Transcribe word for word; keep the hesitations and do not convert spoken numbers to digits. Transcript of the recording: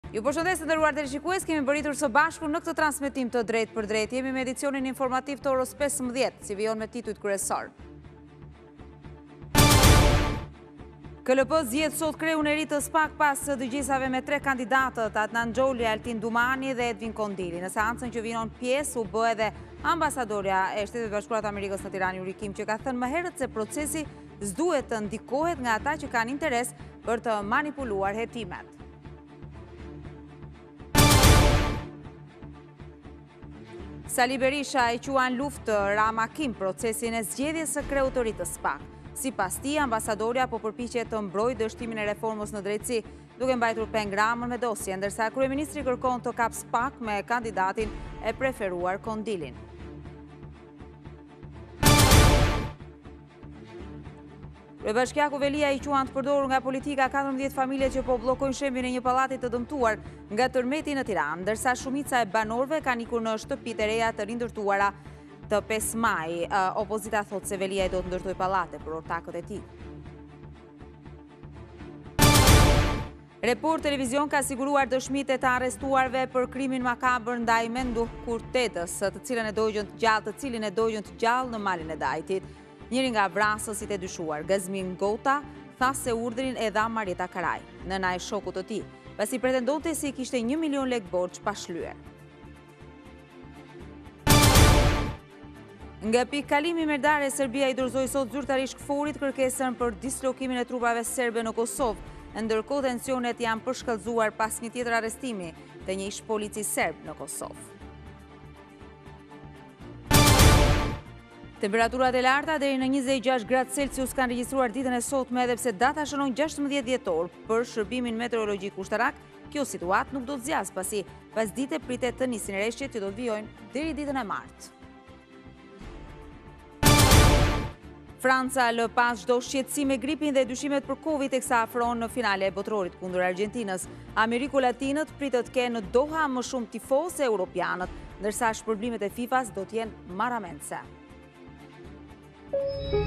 Ju përshëndes të nderuar teleshikues, kemi mbërritur së bashku në këtë transmetim të drejtë për drejtë. Jemi me edicionin informativ të orës pesëmbëdhjetë, si vijon me titujt kryesor. K L P zgjedh sot kreun e ri të SPAK pas dëgjesave me tre kandidatët, Adnan Xholi, Altin Dumani dhe Edvin Kondili. Në seancën që vinon pjesë u bë edhe ambasadorja e Shtetit Bashkuar të Amerikës në Tiranë, Yuri Kim, që ka thënë më herët se procesi s'duhet të ndikohet nga ata që kanë interes për të manipuluar hetimet. Sali Berisha e quan luftë Rama Kim procesin e zgjedhjes së kreut të ri të SPAK. Sipas tij, ambasadorja po përpiqet të mbrojë dështimin e reformës në drejtësi, duke mbajtur peng Ramën me dosje, ndërsa kryeministri kërkon të kap SPAK me kandidatin e preferuar Kondilin. Kryebashkiaku Velia i quan të përdorur nga politika katërmbëdhjetë familje që po bllokojnë shembin e një pallati të dëmtuar nga tërmeti në Tiranë, ndërsa shumica e banorëve kanë ikur në shtëpitë e reja të rindërtuara të pesë maj. Opozita thotë se Velia i do të ndërtojë pallate për ortakët e tij. Report Televizion ka siguruar dëshmitë e të arrestuarve për krimin makabër ndaj Menduh Kurtetës, të cilën e dogjën të gjallë, të cilin e dogjën të gjallë në malin e Dajtit. Njëri nga vrasësit e dyshuar, Gazmin Gota, tha se urdhrin e dha Marieta Karaj, nëna e shokut të tij, pasi pretendonte se i kishte një milion lek borxh pa shlyer. Nga pikëkalimi merdare, Serbia i dorëzoi sot zyrtarisht KFOR-it kërkesën për dislokimin e trupave serbe në Kosovë, ndërkohë tensionet janë përshkallëzuar pas një tjetër arrestimi të një ish polici serb në Kosovë. Temperaturat e larta deri në njëzet e gjashtë gradë Celsius kanë regjistruar ditën e sotme, edhe pse data shënon gjashtëmbëdhjetë dhjetor për shërbimin meteorologjik ushtarak. Kjo situatë nuk do të zgjasë, pasi pasdite pritet të nisin rreshtet që do të vijojnë deri ditën e martë. Franca lë pas çdo shqetësim me gripin dhe dyshimet për Covid teksa afron në finale e botrorit kundër Argjentinës. Ameriku Latinët pritet të kenë në Doha më shumë tifozë se europianët, ndërsa shpërblimet e FIFA-s do të jenë marramendse.